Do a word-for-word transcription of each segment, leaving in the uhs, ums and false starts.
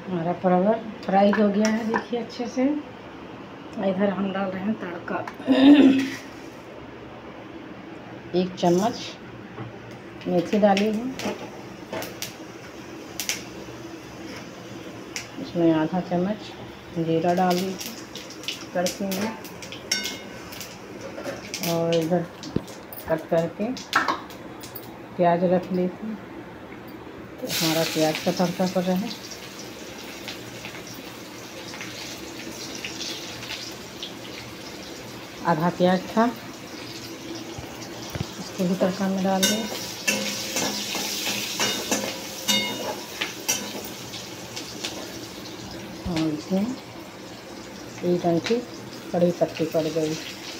हमारा परवल फ्राई हो गया है, देखिए अच्छे से। इधर हम डाल रहे हैं तड़का। एक चम्मच मेथी डाली है, इसमें आधा चम्मच जीरा डाल दी तड़के में, और इधर कट करके प्याज रख ली थी, तो हमारा प्याज का तड़का कर रहा है। आधा प्याज था, इसको भी तड़का में डाल दें। और इसमें एक डंठी कड़ी पत्ती पड़ गई।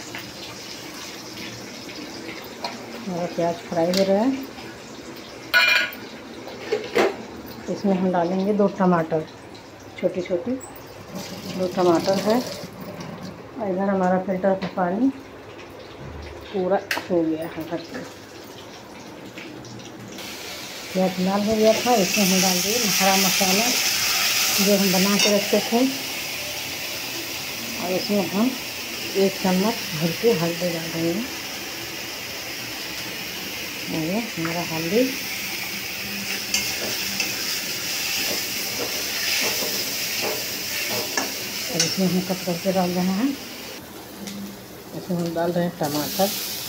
हमारा प्याज फ्राई हो रहा है, इसमें हम डालेंगे दो टमाटर, छोटी छोटी दो टमाटर है। और इधर हमारा फिल्टर का पानी पूरा हो गया है भर के। प्याज लाल हो गया था, इसमें हम डाल दिए हरा मसाला जो हम बना के रखे थे, और इसमें हम एक चम्मच भर के हल्दी डाल देंगे। ये हमारा हल्दी, और इसमें हम कट करके डाल रहे हैं। इसमें हम डाल रहे हैं टमाटर,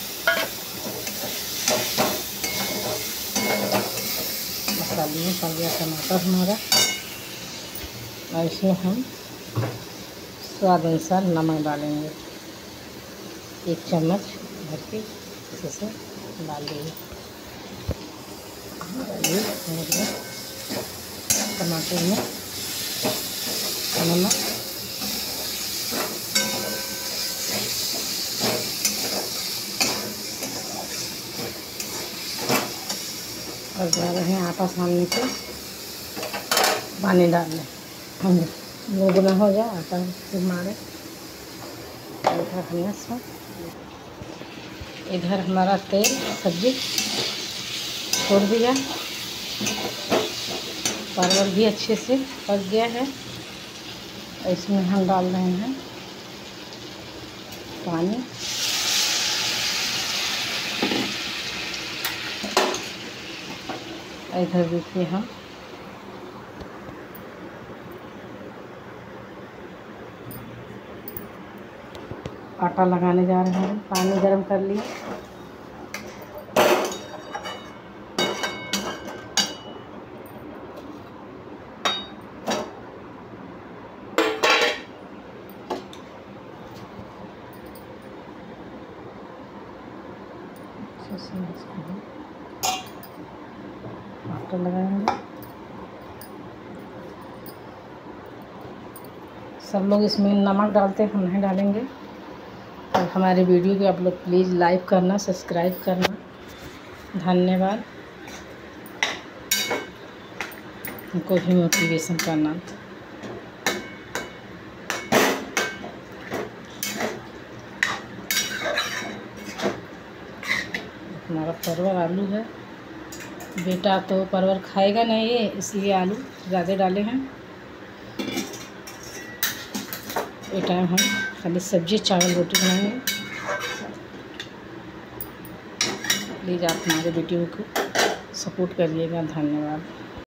मसाले में पड़ गया टमाटर हमारा। और इसमें हम स्वाद अनुसार नमक डालेंगे, एक चम्मच भर के इसे से डाल देंगे। टमाटर में नमक, और जा रहे हैं आटा सानने से पानी डालने, हम गुना हो जाए आटा फिर मारे। इधर हमने सब इधर हमारा तेल सब्जी छोड़ दिया, परवल भी अच्छे से पक गया है। इसमें हम डाल रहे हैं पानी, इधर देखिए हम आटा लगाने जा रहे हैं। पानी गर्म कर लिए, आटा लगाएंगे। सब लोग इसमें नमक डालते हैं, हम नहीं डालेंगे। और हमारे वीडियो को आप लोग प्लीज़ लाइक करना, सब्सक्राइब करना। धन्यवाद। हमको भी मोटिवेशन करना। हमारा परवल आलू है, बेटा तो परवल खाएगा नहीं है, इसलिए आलू ज़्यादा डाले हैं। ये टाइम हम खाली सब्जी चावल रोटी बनाएंगे। प्लीज़ आप हमारे वीडियो को सपोर्ट करिएगा। धन्यवाद।